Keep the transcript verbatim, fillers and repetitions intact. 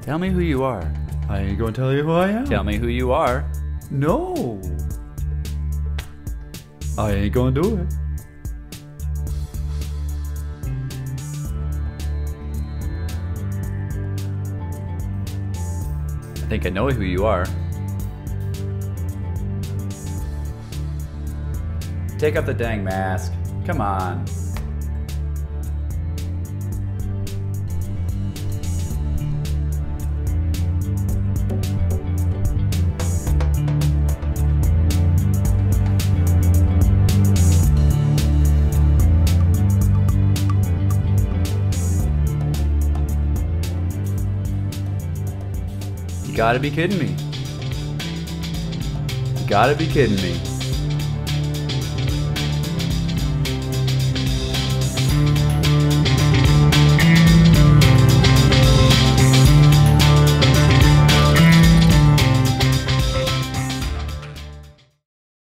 Tell me who you are. I ain't gonna tell you who I am. Tell me who you are. No. I ain't gonna do it. I think I know who you are. Take off the dang mask. Come on. You gotta be kidding me. You gotta be kidding me.